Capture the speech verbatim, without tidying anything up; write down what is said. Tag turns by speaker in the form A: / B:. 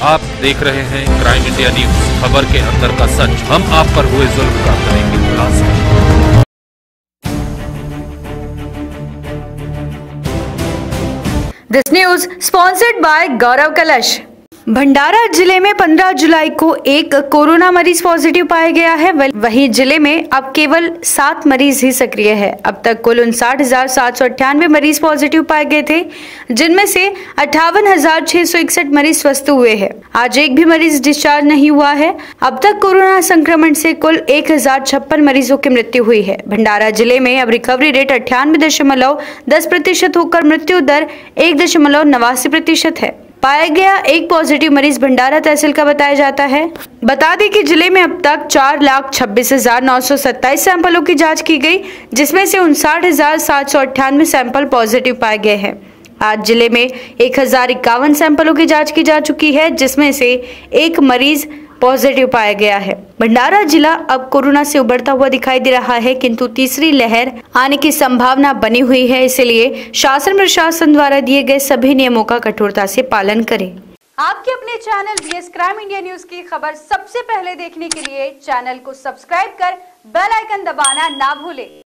A: आप देख रहे हैं क्राइम इंडिया न्यूज, खबर के अंदर का सच। हम आप पर हुए जुल्म का करेंगे खुलासा।
B: This news sponsored by Gaurav Kalash. Bhandara जिले में पंद्रह जुलाई को एक कोरोना मरीज पॉजिटिव पाया गया है। वहीं जिले में अब केवल सात मरीज ही सक्रिय है। अब तक कुल उनसाठ हजार सात सौ अट्ठानवे मरीज पॉजिटिव पाए गए थे, जिनमें से अट्ठावन हजार छह सौ इकसठ मरीज स्वस्थ हुए हैं। आज एक भी मरीज डिस्चार्ज नहीं हुआ है। अब तक कोरोना संक्रमण से कुल एक हजार छप्पन मरीजों की मृत्यु हुई है। भंडारा जिले में अब रिकवरी रेट अट्ठानवे दशमलव दस प्रतिशत होकर मृत्यु दर एक दशमलव नवासी प्रतिशत है। पाया गया एक पॉजिटिव मरीज भंडारा तहसील का बताया जाता है। बता दें कि जिले में अब तक चार लाख छब्बीस हजार नौ सौ सत्ताईस सैंपलों की जांच की गई, जिसमें से उनसाठ हजार सात सौ अट्ठानवे सैंपल पॉजिटिव पाए गए हैं। आज जिले में एक हजार इक्यावन सैंपलों की जांच की जा चुकी है, जिसमें से एक मरीज पॉजिटिव पाया गया है। भंडारा जिला अब कोरोना से उबरता हुआ दिखाई दे रहा है, किंतु तीसरी लहर आने की संभावना बनी हुई है। इसलिए शासन प्रशासन द्वारा दिए गए सभी नियमों का कठोरता से पालन करें।
C: आपके अपने channel VS crime India news की खबर सबसे पहले देखने के लिए चैनल को सब्सक्राइब कर बेल आइकन दबाना ना भूलें।